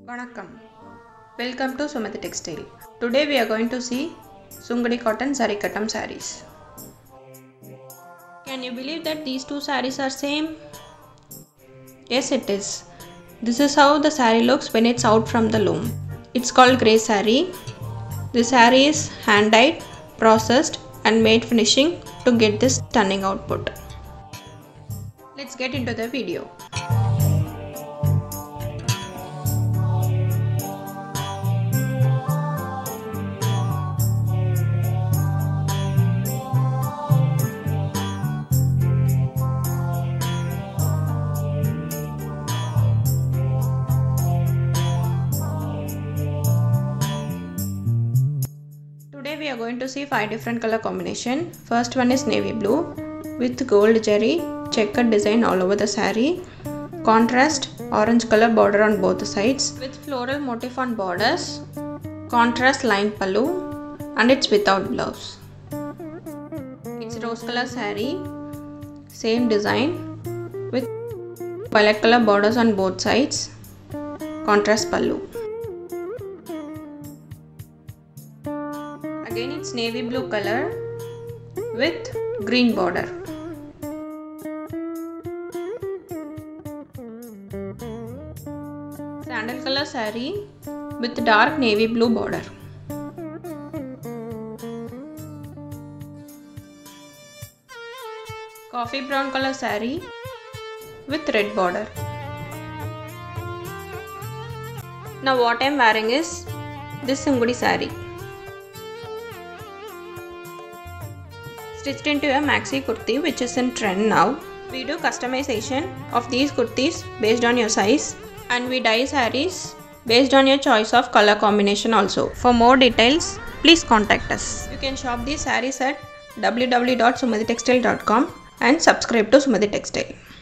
Vanakkam. Welcome to Sumathi Textile. Today we are going to see Sungadi cotton Sarikatam sarees. Can you believe that these two sarees are same? Yes, it is. This is how the saree looks when it's out from the loom. It's called grey saree. The saree is hand dyed, processed and made finishing to get this stunning output. Let's get into the video. Today we are going to see 5 different color combination. First one is navy blue with gold zari checkered design all over the saree. Contrast orange color border on both sides with floral motif on borders. Contrast line pallu and it's without blouse. It's rose color saree, same design with violet color borders on both sides. Contrast pallu. Again it's navy blue color with green border. Sandal color saree with dark navy blue border. Coffee brown color saree with red border. Now what I am wearing is this Sungadi saree. Stitched into a maxi kurti which is in trend now. We do customization of these kurtis based on your size and we dye sarees based on your choice of color combination also. For more details, please contact us. You can shop these sarees at www.sumathitextile.com and subscribe to Sumathi Textile.